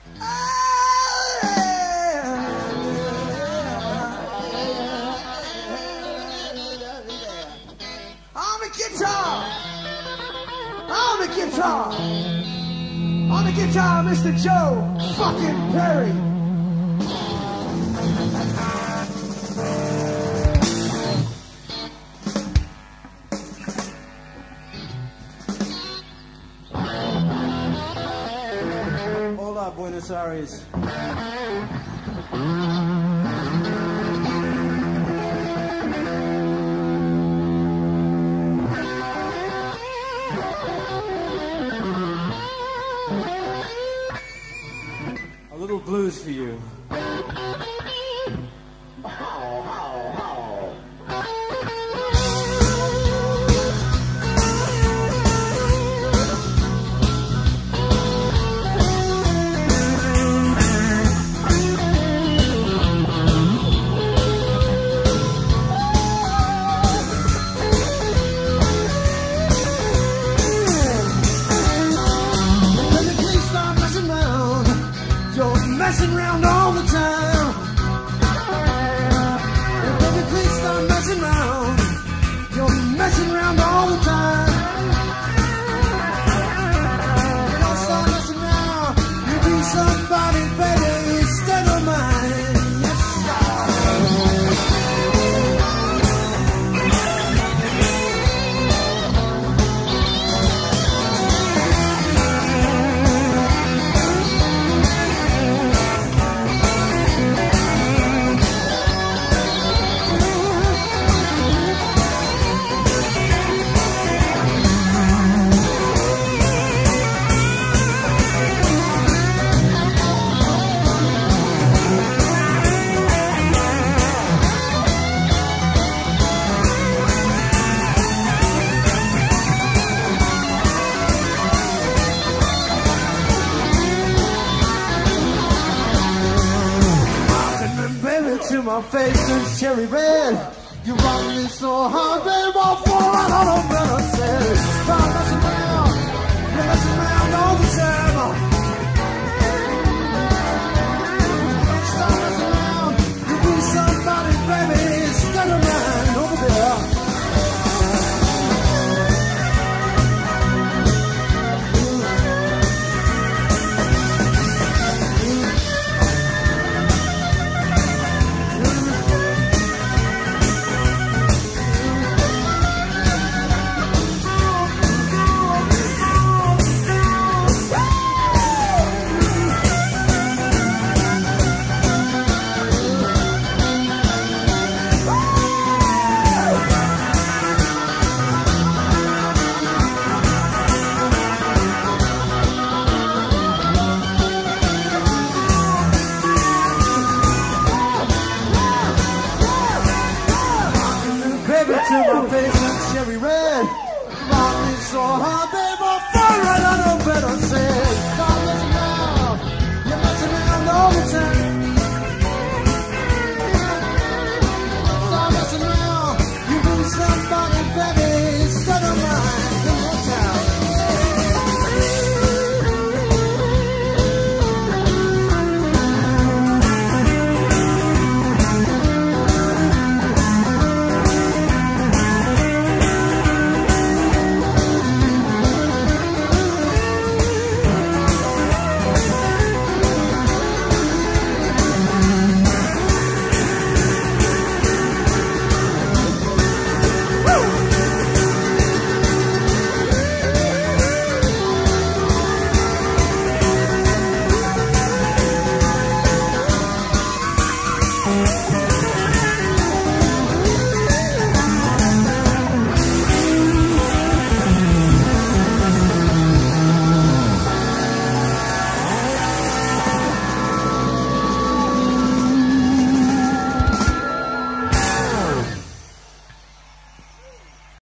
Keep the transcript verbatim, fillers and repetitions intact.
On the guitar, on the guitar, on the guitar, Mister Joe fucking Perry. Hola, Buenos Aires. A little blues for you. Messing around all the time. Baby, please stop messing around. You're messing around all the time. You don't stop messing around. You be somebody, baby, instead of mine. Yes, to my face is cherry red. You rock me so hard, babe, I'll fall right out of bed. I said,